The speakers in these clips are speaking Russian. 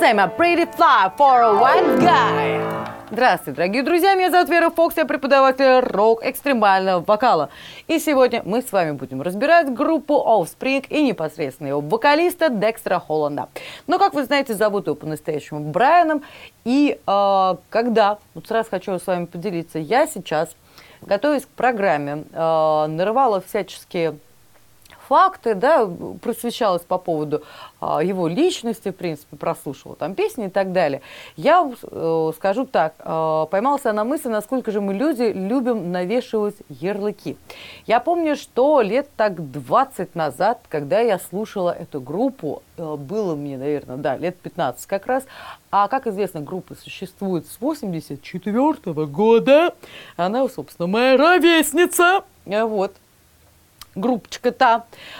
I'm a pretty fly for a white guy. Здравствуйте, дорогие друзья, меня зовут Вера Фокс, я преподаватель рок-экстремального вокала. И сегодня мы с вами будем разбирать группу Offspring и непосредственно его вокалиста Декстера Холланда. Но, как вы знаете, зовут его по-настоящему Брайаном. И вот сразу хочу с вами поделиться, я сейчас, готовясь к программе, нарывала всяческие факты, да, просвещалась по поводу его личности, в принципе, прослушивала там песни и так далее. Я скажу так, поймался на мысли, насколько же мы, люди, любим навешивать ярлыки. Я помню, что лет так 20 назад, когда я слушала эту группу, было мне, наверное, да, лет 15 как раз, а, как известно, группа существует с 84 года, она, собственно, моя ровесница, вот. Группочка-то.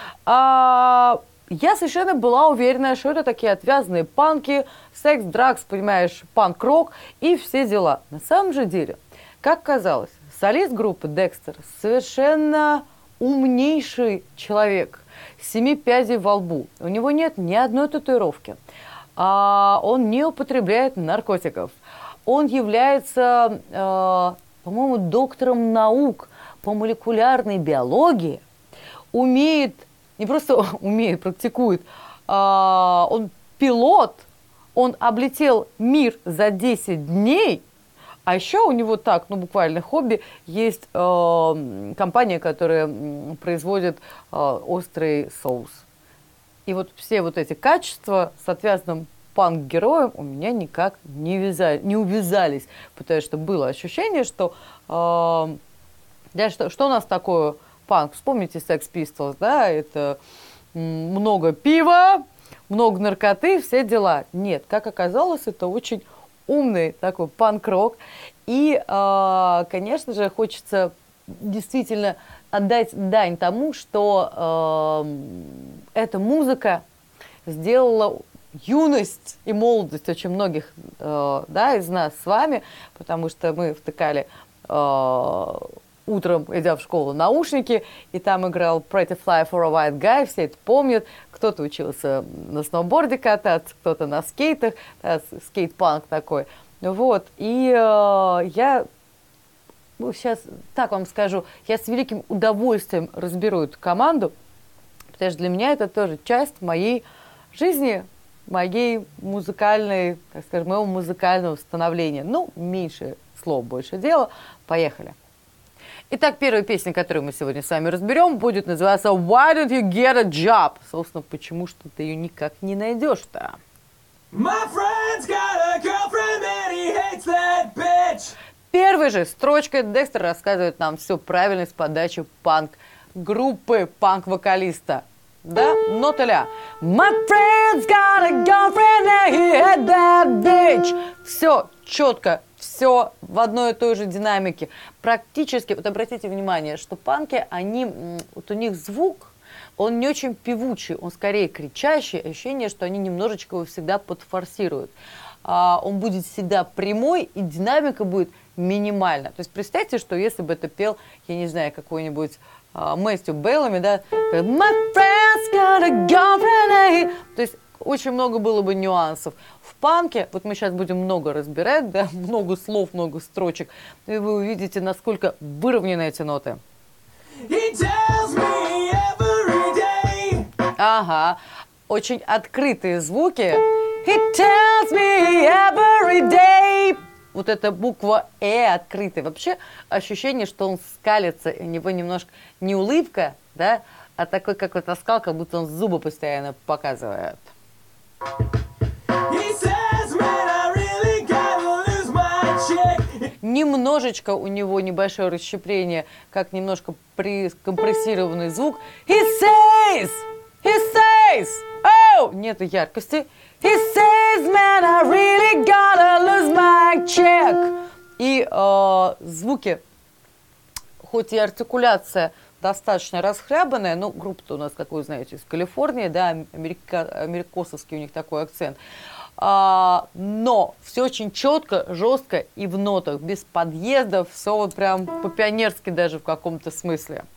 Я совершенно была уверена, что это такие отвязные панки, секс, драгс, понимаешь, панк-рок и все дела. На самом же деле, как казалось, солист группы Декстер совершенно умнейший человек, с 7 пядей во лбу. У него нет ни одной татуировки. Он не употребляет наркотиков. Он является, по-моему, доктором наук по молекулярной биологии. Умеет, не просто умеет, практикует, он пилот, он облетел мир за 10 дней, а еще у него так, ну буквально хобби, есть компания, которая производит острый соус. И вот все вот эти качества с отвязным панк-героем у меня никак не увязались, потому что было ощущение, что, что у нас такое панк, вспомните Sex Pistols, да, это много пива, много наркоты, все дела. Нет, как оказалось, это очень умный такой панк-рок. И, конечно же, хочется действительно отдать дань тому, что эта музыка сделала юность и молодость очень многих из нас с вами, потому что мы втыкали утром, идя в школу, наушники, и там играл Pretty Fly for a White Guy, все это помнят. Кто-то учился на сноуборде кататься, кто-то на скейтах, да, скейт-панк такой. Вот, и я сейчас так вам скажу, я с великим удовольствием разберу эту команду, потому что для меня это тоже часть моей жизни, моей музыкальной, так скажем, моего музыкального становления. Ну, меньше слов, больше дела. Поехали. Итак, первая песня, которую мы сегодня с вами разберем, будет называться «Why don't you get a job?» Собственно, почему что ты ее никак не найдешь-то? Первой же строчкой Декстер рассказывает нам все правильно с подачи панк-группы, панк-вокалиста. Да? Нота-ля. My friend's got a girlfriend and he had that bitch. Все четко. Все в одной и той же динамике. Практически, вот обратите внимание, что панки, вот у них звук, он не очень певучий, он скорее кричащий, ощущение, что они немножечко его всегда подфорсируют. Он будет всегда прямой, и динамика будет минимальна. То есть представьте, что если бы это пел, я не знаю, какой-нибудь Мэтью Беллами, да, My friend's got a girlfriend. То есть очень много было бы нюансов. В панке, вот мы сейчас будем много разбирать, да, много слов, много строчек, и вы увидите, насколько выровнены эти ноты. Ага, очень открытые звуки. He tells me every day. Вот эта буква открытая. Вообще ощущение, что он скалится, и у него немножко не улыбка, да, а такой какой-то скал, как будто он зубы постоянно показывает. Немножечко у него небольшое расщепление, как немножко компрессированный звук. He says, oh, нету яркости. He says, man, I really gotta lose my check. И звуки, хоть и артикуляция достаточно расхлябанная, но группа-то у нас, как вы знаете, из Калифорнии, да, америкосовский у них такой акцент. Но все очень четко, жестко и в нотах, без подъездов, все вот прям по-пионерски даже в каком-то смысле.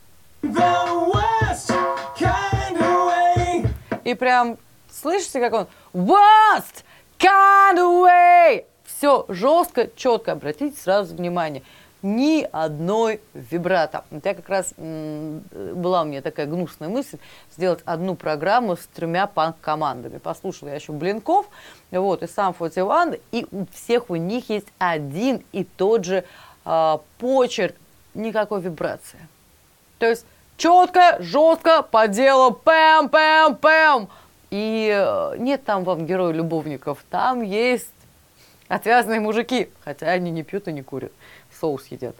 И прям слышите, как он worst kind of way. Все жестко, четко. Обратите сразу внимание. Ни одной вибрато. Вот я как раз была у меня такая гнусная мысль сделать одну программу с 3 панк-командами. Послушала я еще Блинков, вот, и сам 41, и у всех у них есть один и тот же почерк, никакой вибрации. То есть четко, жестко, по делу, пэм, пэм, пэм. И нет там вам героев-любовников, там есть отвязные мужики, хотя они не пьют и не курят. Соус едят.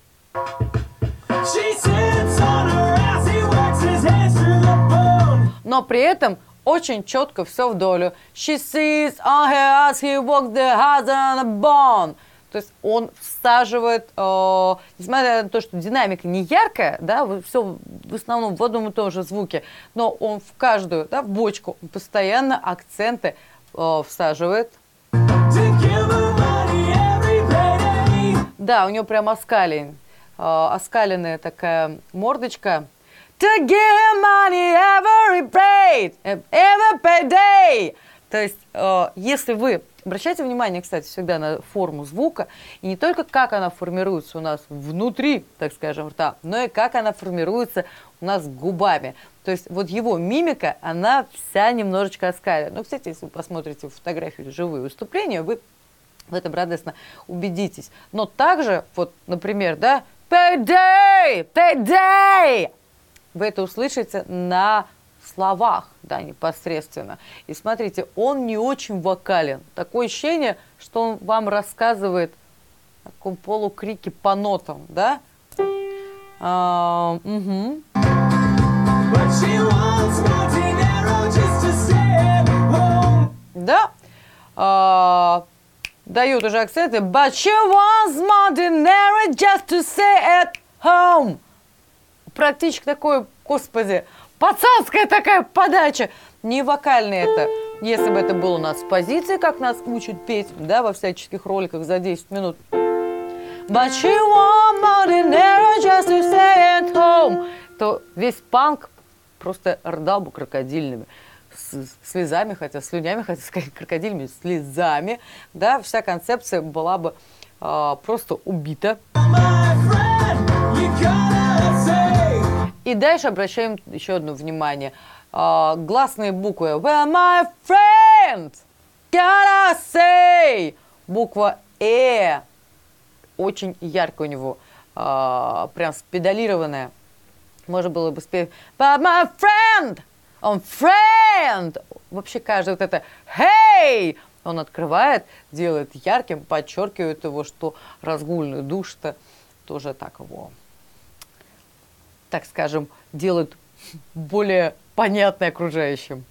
Но при этом очень четко все в долю. She sits on her ass, he walks the house on a bone. То есть он всаживает, несмотря на то, что динамика не яркая, да, все в основном в одном и том же звуке, но он в каждую, да, в бочку постоянно акценты всаживает. Да, у него прям оскаленная такая мордочка. To give him money every payday. То есть, если вы обращайте внимание, кстати, всегда на форму звука, и не только как она формируется у нас внутри, так скажем, рта, но и как она формируется у нас губами. То есть вот его мимика, она вся немножечко оскалена. Ну, кстати, если вы посмотрите фотографию или живые выступления, вы в этом радостно убедитесь. Но также, вот, например, да, payday, payday, вы это услышите на словах, да, непосредственно. И смотрите, он не очень вокален. Такое ощущение, что он вам рассказывает о таком полукрике по нотам, да? Да. Дают уже акценты. But she wants more dinero just to stay at home. Практически такой, господи, пацанская такая подача. Не вокальная это. Если бы это было у нас в позиции, как нас учат петь, да, во всяческих роликах за 10 минут. But she wants more dinero just to stay at home. То весь панк просто рыдал бы крокодильными слезами, хотя слюнями, хотя сказать крокодильными слезами, да, вся концепция была бы просто убита. И дальше обращаем еще одно внимание. Гласные буквы. Well, my friend, gotta say. Буква очень ярко у него, прям спедалированная. Можно было бы спеть But my friend, он friend. Вообще каждый вот это hey он открывает, делает ярким, подчеркивает его, что разгульный душ-то тоже так его, так скажем, делает более понятный окружающим.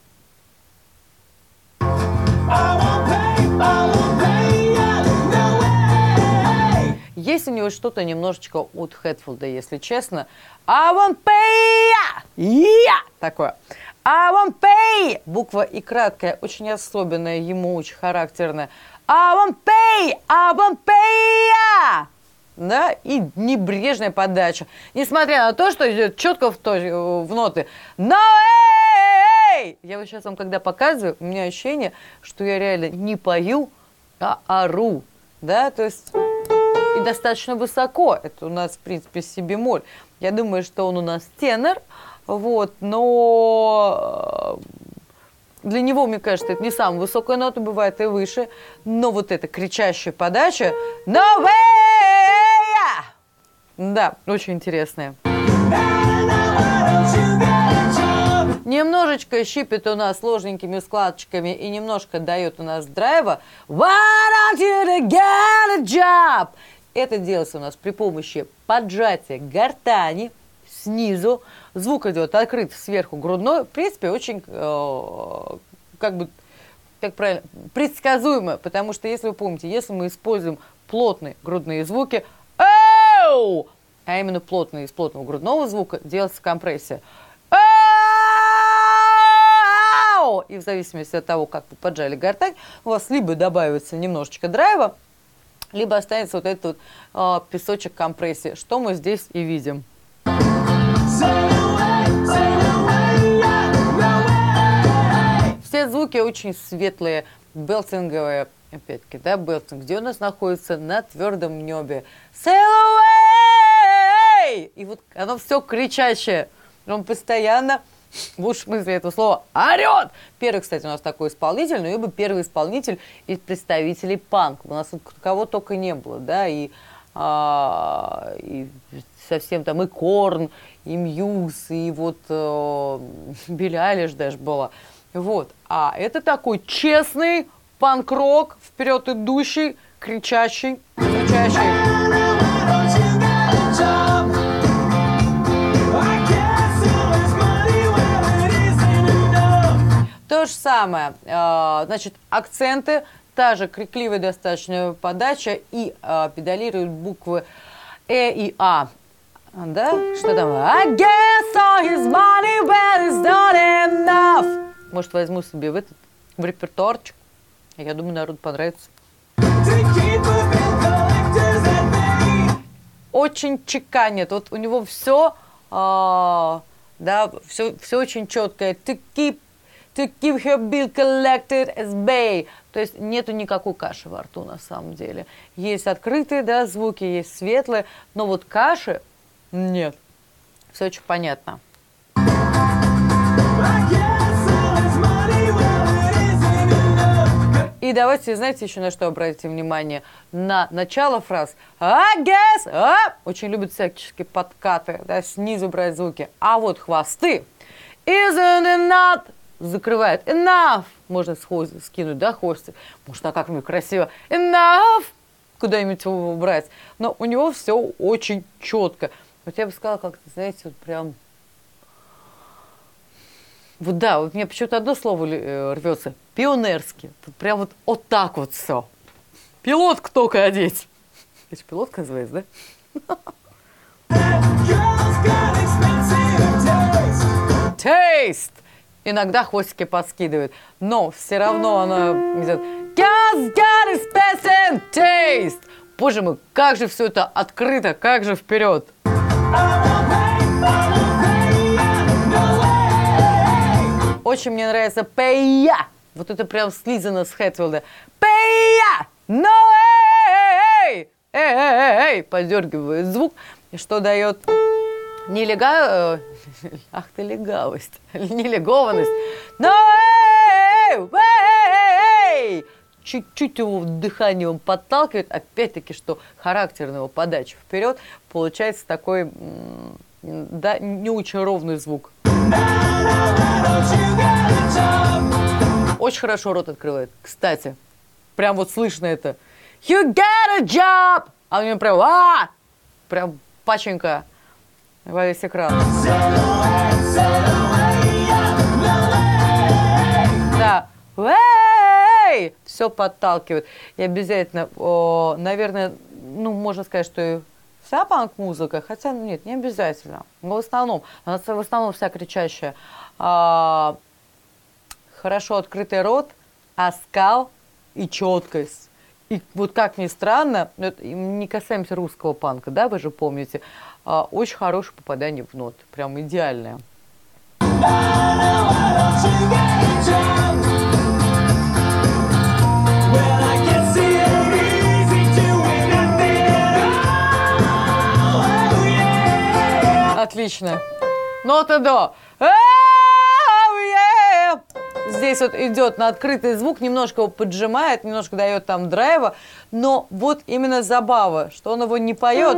Есть у него что-то немножечко от Хэтфилда, если честно. I won't pay! Такое. I won't pay! Буква И краткая, очень особенная, ему очень характерная. I won't pay! I won't pay! Да, и небрежная подача. Несмотря на то, что идет четко в ноты. No way! Я вот сейчас вам когда показываю, у меня ощущение, что я реально не пою, а ору. Да, то есть и достаточно высоко. Это у нас, в принципе, си бемоль. Я думаю, что он у нас тенор, вот, но для него, мне кажется, это не самая высокая нота, бывает и выше, но вот эта кричащая подача no way! Да, очень интересная. Немножечко щипет у нас сложненькими складочками и немножко дает у нас драйва. Why don't you get a job? Это делается у нас при помощи поджатия гортани снизу. Звук идет открыт сверху грудной. В принципе, очень, как бы, как правильно, предсказуемо. Потому что, если вы помните, если мы используем плотные грудные звуки, оу, а именно плотные из плотного грудного звука, делается компрессия. Оу! И в зависимости от того, как вы поджали гортань, у вас либо добавится немножечко драйва, либо останется вот этот вот, песочек компрессии, что мы здесь и видим. Все звуки очень светлые, белтинговые, опять-таки, да, Белтон, где у нас находится на твердом небе. Sail away! И вот оно все кричащее. Он постоянно, в лучшем смысле этого слова, орет. Первый, кстати, у нас такой исполнитель, но ибо первый исполнитель из представителей панк. У нас кого только не было, да, и совсем там и Корн, и Мьюз, и вот Билли Айлиш даже была. Вот. А это такой честный панк-рок, вперед идущий, кричащий, звучащий. То же самое, значит, акценты, та же крикливая достаточно подача и педалируют буквы и А. Да? Что там? I guess all his money well is not enough. Может, возьму себе в репертуарчик. Я думаю, народу понравится. Очень чеканит. Вот у него все, да, все очень четкое. To keep her bill collected as bay. То есть нету никакой каши во рту на самом деле. Есть открытые, да, звуки, есть светлые, но вот каши нет. Все очень понятно. И давайте, знаете, еще на что обратите внимание? На начало фраз. I guess, очень любят всяческие подкаты, да, снизу брать звуки. А вот хвосты. Isn't it not? Закрывает. Enough. Можно скинуть, да, хвостик. Может, а как-нибудь красиво. Enough. Куда-нибудь его убрать. Но у него все очень четко. Вот я бы сказала, как-то, знаете, вот прям... Вот да, вот мне почему-то одно слово рвется. Пионерски. Тут прям вот так вот все. Пилотку только одеть. Это же пилотка называется, да? Taste. Иногда хвостики подскидывают, но все равно она идет. Girls got expensive taste. Боже мой, как же все это открыто, как же вперед. Очень мне нравится Пэйя. Вот это прям слизано с Хэтфилда. Пэйя! No way! Эй! Подергивает звук, что дает ах ты легавость, нелегованность. No way! Чуть-чуть его дыханием подталкивает, опять-таки, что характерного подачи вперед, получается такой, да, не очень ровный звук. Очень хорошо рот открывает. Кстати, прям вот слышно это. You got a job! А у него прям паченька во весь экран. Да. Все подталкивает. И обязательно, наверное, ну, можно сказать, что и вся панк-музыка, хотя нет, не обязательно. Но в основном вся кричащая. Хорошо открытый рот, оскал и четкость. И вот как ни странно, не касаемся русского панка, да, вы же помните, очень хорошее попадание в ноты, прям идеальное. Отлично. Нота до. Здесь вот идет на открытый звук, немножко его поджимает, немножко дает там драйва, но вот именно забава, что он его не поет.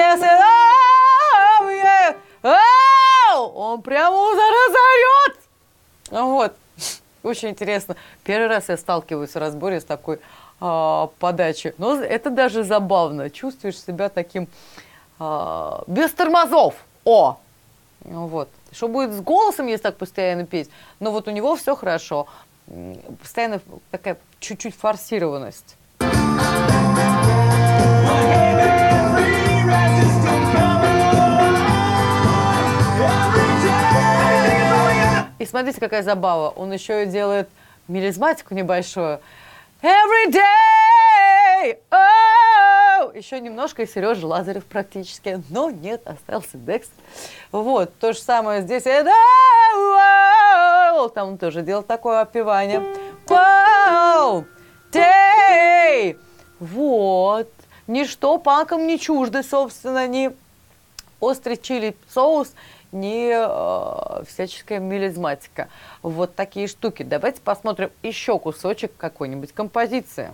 Он прямо разорет. Вот. Очень интересно. Первый раз я сталкиваюсь в разборе с такой подачей. Но это даже забавно. Чувствуешь себя таким без тормозов. Вот. Что будет с голосом, если так постоянно петь? Но вот у него все хорошо. Постоянно такая чуть-чуть форсированность. И смотрите, какая забава. Он еще и делает мелизматику небольшую. Every day! Oh! Еще немножко и Сережа Лазарев практически. Но нет, остался Декс. Вот, то же самое здесь. Там он тоже делал такое опевание. Wow! day. Вот. Ничто панкам не чуждо, собственно, ни острый чили соус, ни всяческая мелизматика. Вот такие штуки. Давайте посмотрим еще кусочек какой-нибудь композиции.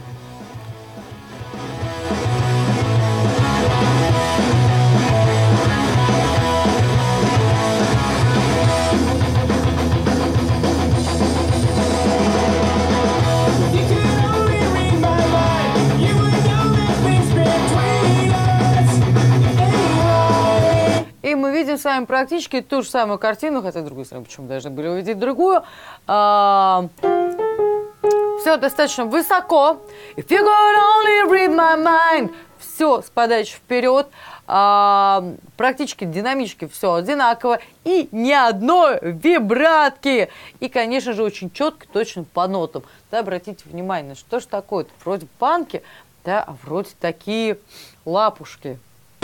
И мы видим с вами практически ту же самую картину, хотя, с другой стороны, почему должны были увидеть другую. Все достаточно высоко. If you could only read my mind. Все с подачи вперед. Практически динамически все одинаково. И ни одной вибратки. И, конечно же, очень четко, точно по нотам. Да, обратите внимание, что ж такое-то? Вроде панки, да, а вроде такие лапушки.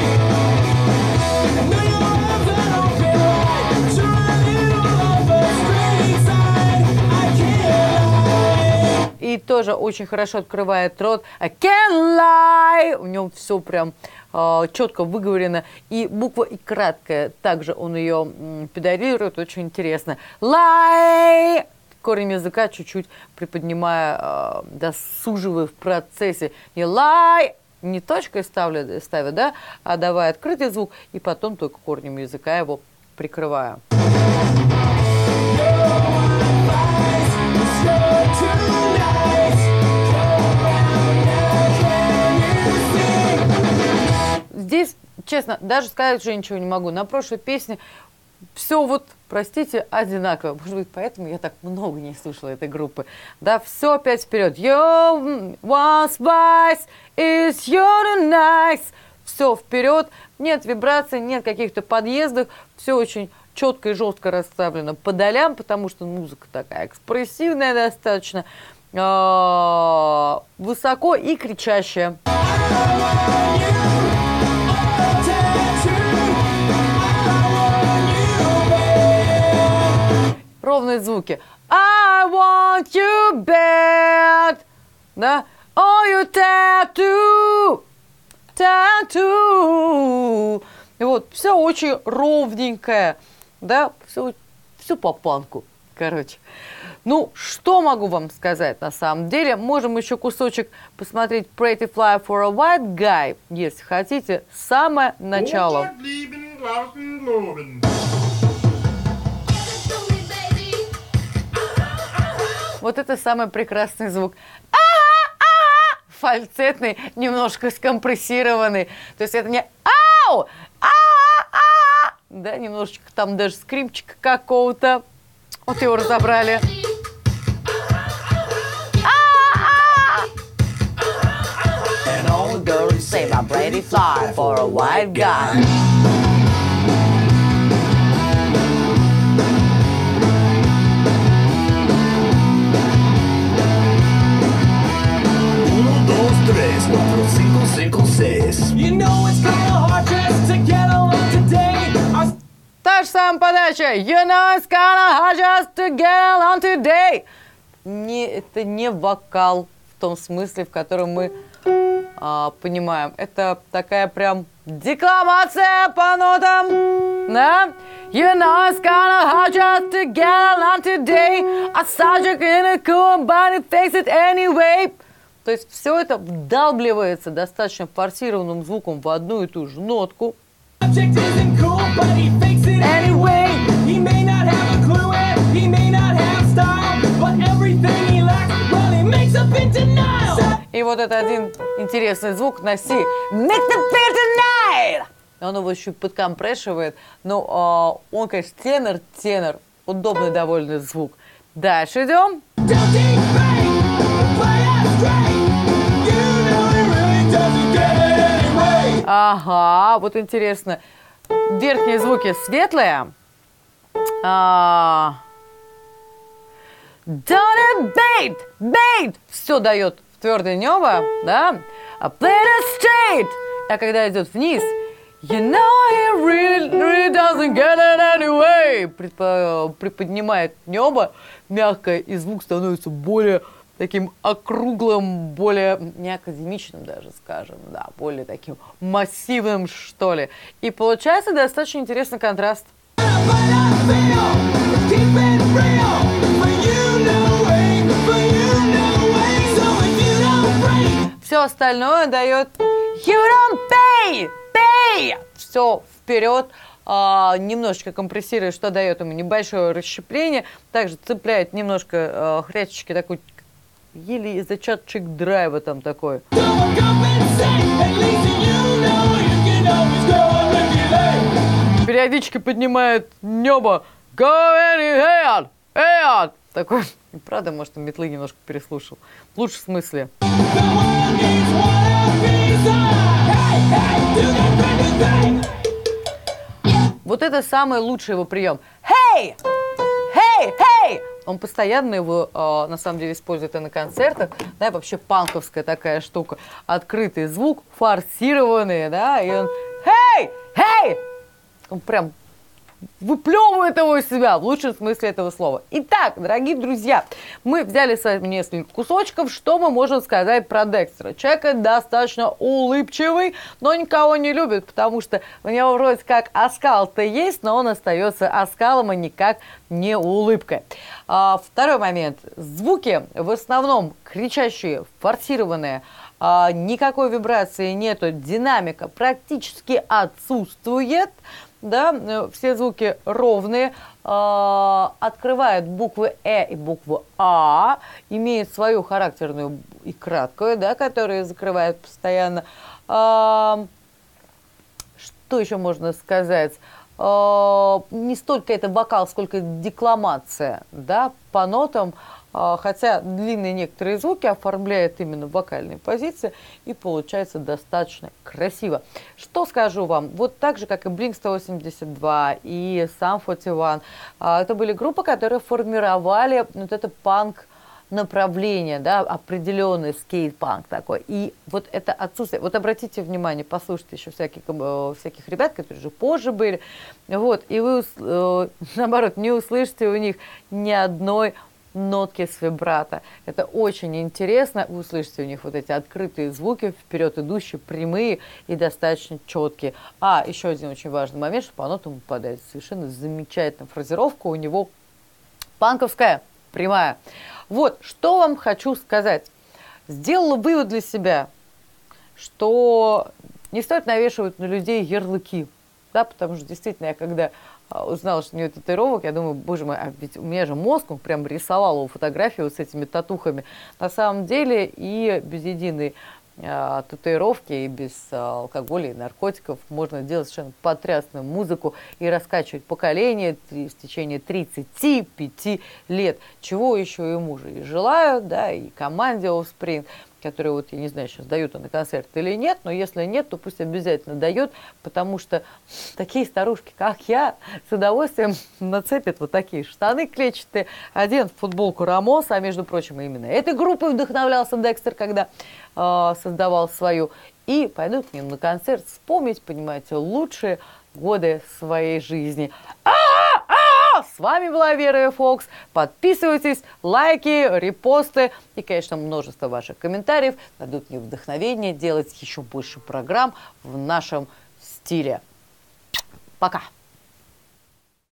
И тоже очень хорошо открывает рот. I can't lie. У него все прям четко выговорено. И буква И краткая. Также он ее педалирует. Очень интересно. Lie. Корень языка чуть-чуть приподнимая, да, суживая в процессе. Не lie. Не точкой ставят, да, а давая открытый звук, и потом только корнем языка его прикрывая. Здесь, честно, даже сказать уже ничего не могу. На прошлой песне все вот, простите, одинаково. Может быть, поэтому я так много не слышала этой группы. Да, все опять вперед. You once wise is your nice. Все вперед. Нет вибраций, нет каких-то подъездов. Все очень четко и жестко расставлено по долям, потому что музыка такая экспрессивная достаточно. Высоко и кричащая. Ровные звуки. I want you bad. Да? Oh, you tattoo. Tattoo. И вот все очень ровненькое. Да? Все по панку. Короче. Ну, что могу вам сказать на самом деле? Можем еще кусочек посмотреть Pretty Fly for a White Guy, если хотите, самое начало. Вот это самый прекрасный звук. Фальцетный, немножко скомпрессированный. То есть это не ау! Да, немножечко там даже скримчика какого-то. Вот его разобрали. And all the girls say my Pretty Fly for a White Guy. Та же самая подача. You know it's kinda hard just to get along today. Это не вокал в том смысле, в котором мы понимаем. Это такая прям декламация по нотам. Да? You know it's kinda hard just to get along today. A subject in a cool body takes it anyway. То есть все это вдалбливается достаточно форсированным звуком в одну и ту же нотку. И вот это один интересный звук на си. Он его еще подкомпрессивает. Но он, конечно, тенор. Удобный довольно звук. Дальше идем. Ага, вот интересно. Верхние звуки светлые. Bait. Все дает в твердое небо, да? А play it straight. А когда идет вниз, you know he really doesn't get it anyway. Приподнимает небо мягкое, и звук становится более таким округлым, более не академичным даже, скажем, да, более таким массивным, что ли. И получается достаточно интересный контраст. Все остальное дает You don't pay! Pay! Все вперед. Немножечко компрессирует, что дает ему небольшое расщепление. Также цепляет немножко хрячечки такой, еле зачатчик драйва там такой. Периодически поднимает небо. Go ahead! Ahead! Такой, правда, может, метлы немножко переслушал. В лучшем смысле. Вот это самый лучший его прием. Hey! Hey! Hey! Он постоянно его, на самом деле, использует и на концертах. Да, вообще панковская такая штука. Открытый звук, форсированный, да, и он Hey! Hey! Он прям выплевывает его из себя, в лучшем смысле этого слова. Итак, дорогие друзья, мы взяли с вами несколько кусочков. Что мы можем сказать про Декстера? Человек достаточно улыбчивый, но никого не любит, потому что у него вроде как оскал-то есть, но он остается оскалом, а никак не улыбкой. Второй момент. Звуки в основном кричащие, форсированные, никакой вибрации нету, динамика практически отсутствует. Да, все звуки ровные, открывает буквы «э» и букву «а», имеет свою характерную и краткую, да, которую закрывает постоянно. Что еще можно сказать? Не столько это вокал, сколько декламация, да, по нотам. Хотя длинные некоторые звуки оформляет именно вокальные позиции, и получается достаточно красиво. Что скажу вам, вот так же, как и Blink-182 и Sum 41, это были группы, которые формировали вот это панк направление, да, определенный скейт-панк такой. И вот это отсутствие, вот обратите внимание, послушайте еще всяких ребят, которые уже позже были, вот, и вы, наоборот, не услышите у них ни одной нотки с вибрато. Это очень интересно. Вы услышите у них вот эти открытые звуки, вперед идущие, прямые и достаточно четкие. Еще один очень важный момент, что по нотам попадает совершенно замечательная фразировка. У него панковская, прямая. Вот, что вам хочу сказать. Сделала вывод для себя, что не стоит навешивать на людей ярлыки. Да, потому что действительно, я когда узнала, что у нее татуировок, я думаю, боже мой, а ведь у меня же мозг, он прям рисовал его фотографию вот с этими татухами. На самом деле и без единой татуировки, и без алкоголя и наркотиков можно делать совершенно потрясную музыку и раскачивать поколение в течение 35 лет. Чего еще и мужу и желаю, да, и команде Offspring, которые, вот, я не знаю, сейчас дают на концерт или нет, но если нет, то пусть обязательно дают, потому что такие старушки, как я, с удовольствием нацепят вот такие штаны клетчатые, оденут футболку Рамос, а между прочим, именно этой группой вдохновлялся Декстер, когда создавал свою, и пойдут к ним на концерт вспомнить, понимаете, лучшие годы своей жизни. С вами была Вера Фокс. Подписывайтесь, лайки, репосты и, конечно, множество ваших комментариев дадут мне вдохновение делать еще больше программ в нашем стиле. Пока!